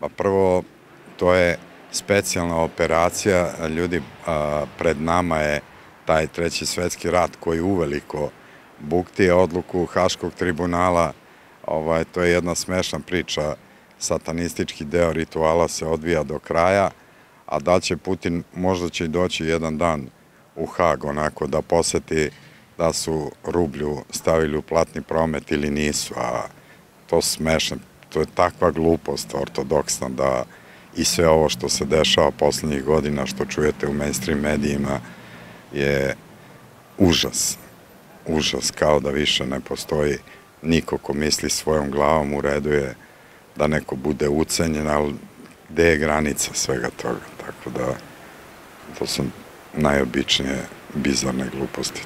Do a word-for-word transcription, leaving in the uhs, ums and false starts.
Pa prvo, to je specijalna operacija, ljudi, pred nama je taj treći svetski rat koji uveliko bukti odluku Haškog tribunala, to je jedna smešna priča, satanistički deo rituala se odvija do kraja, a da će Putin, možda će i doći jedan dan u Hag, onako da poseti da su rublju stavili u platni promet ili nisu, a to smešno, to je takva glupost ortodoksna da i sve ovo što se dešava poslednjih godina, što čujete u mainstream medijima, je užas. Užas, kao da više ne postoji niko ko misli svojom glavom. U redu je da neko bude ucenjen, ali gde je granica svega toga? Tako da, to su najobičnije bizarne gluposti.